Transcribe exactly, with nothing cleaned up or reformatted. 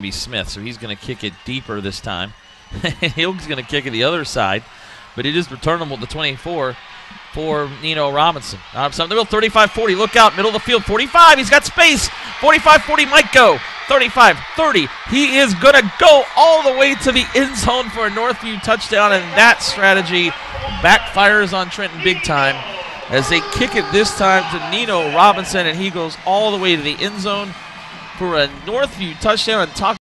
be Smith, so he's going to kick it deeper this time. Hill's going to kick it the other side, but it is returnable to twenty-four for Neino Robinson. Robinson, the middle, thirty-five forty. Look out, middle of the field, forty-five. He's got space. forty-five forty might go. thirty-five thirty. He is going to go all the way to the end zone for a Northview touchdown, and that strategy backfires on Trenton big time as they kick it this time to Neino Robinson, and he goes all the way to the end zone for a Northview touchdown. And talk